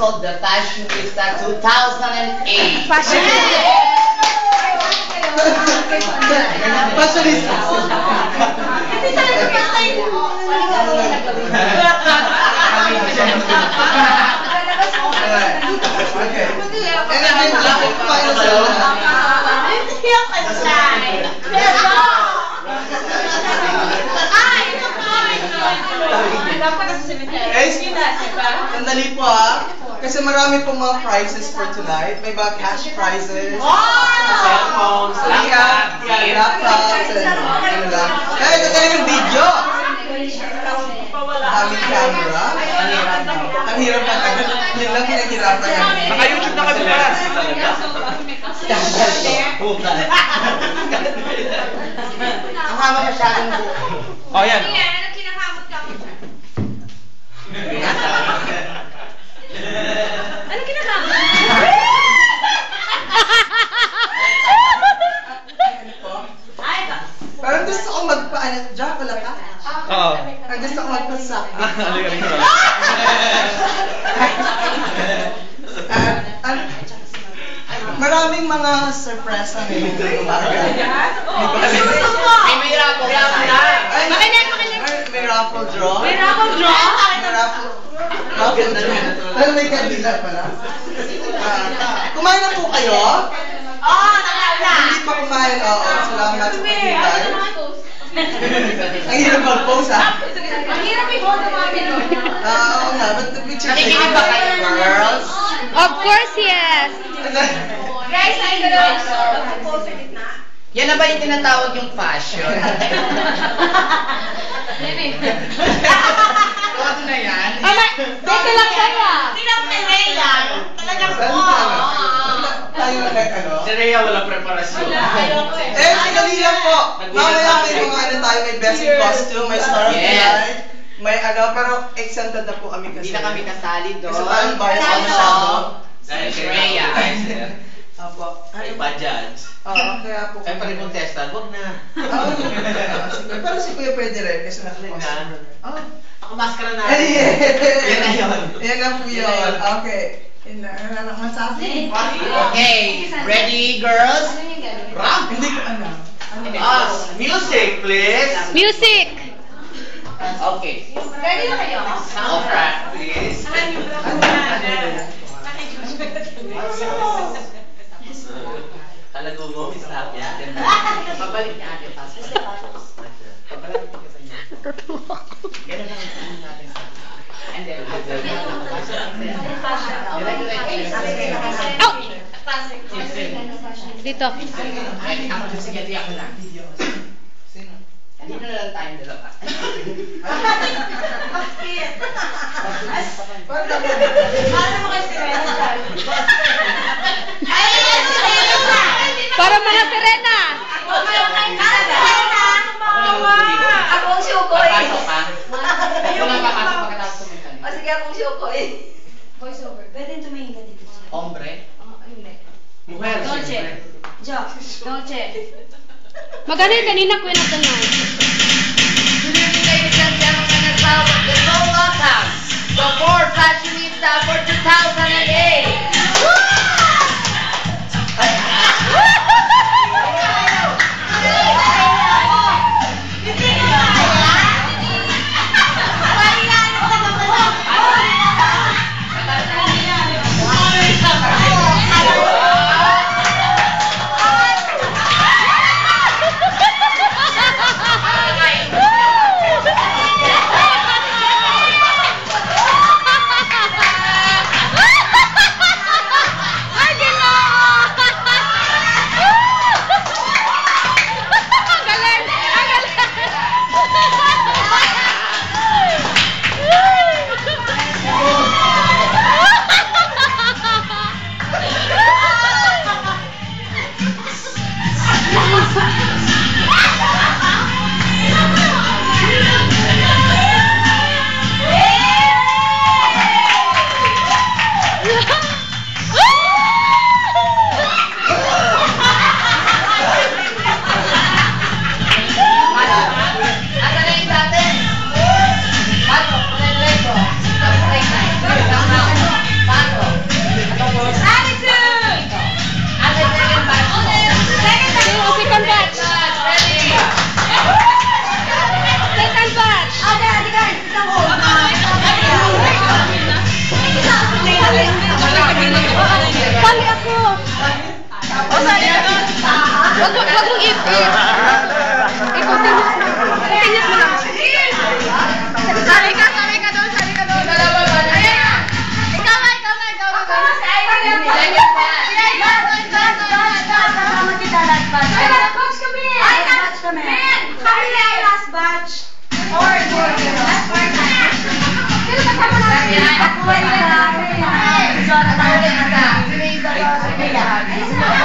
called the Fashionista 2008. Fashionista. Fashionista. Hindi talaga patay mo. Okay. And then, final song. Hindi ako patay. Pero! Ay! Dapat nasa cemetery. Sandali po kasi marami pong mga prizes for tonight. May mga cash prizes. Cellphones, laptops, laptops, and ano lang. Kaya ito tayo yung video. Aming camera. Ang hirap na tayo. Yun lang pinaghirapan namin. Naka-YouTube na kami para. Ang hama masyadong buo. Oh, yan. Anong kinakamot ka? Anong kinakamot? Parang gusto kong magpa-ano, Dracula ka? Oo. Parang gusto kong magpa-sak. Maraming mga surprise na ngayon. Ay, may rapo ka na. May raffle draw. May raffle draw? May raffle draw. Pero may kandila pala. Kumain na po kayo? Hindi pa kumain. Oo, salamat sa pagbibay. Ang hirap mag-post Ang hirap i-hold ang mga pinag. Oo nga, but the picture Nakikinig ba kayo, girls? Of course, yes. Guys, ay gano'n. Post sa gitna. Yan na ba yung tinatawag yung fashion? Ano na yan? Teka lang tayo. Hindi na ako kay Ray lang. Talagang po. Tayo lang ano? Si Rhea wala preparasyon. Sinali lang po. Mamaya may mga ano tayo, may best in costume, may star of the night. May ano, pero exempted na po kami kasi. Hindi na kami kasali doon. Kasi parang bias ako masyado. Dahil si Rhea. Apo. Ay, pa judge. Oo, kaya po. Ay, pari contestant, wag na. Pero si Kuya pwede rin kasi naka-costume. Oh. Ako maskara na. Yan na yun. Yan na po yun. Okay. Yan na. Ano masabi? Okay, ready, girls? Rock! Hindi ko ano. Music, please. Music. Okay. Ready na kayo? Sound practice. Talago mo, stop yan. Pabalik niya atin. Pabalik niya sa inyo. Ganun lang ang natin sa and then, Dito. ay, ako na sige, di ako lang. Sino? Dito na lang tayong dalawa. Para mga sirena. Ako ang Shukoy. Papasok ka? Ako lang papasok pagkatapos kumitan. O sige, akong Shukoy. Voiceover. Pwede tumingin ka dito. Hombre? Hindi. Mujer, siyempre. Dolce. Magano yung kanina ko yung tonight. Good evening, ladies and gentlemen, and welcome to the welcome. The 4 Fashionista for 2008. Continuous mo lang. Sali ka doon. Ayan na. Ikaw na. Batch kami! Batch kami! Kami na yung last batch! Or, last part na. Sino kasama natin? Ako ay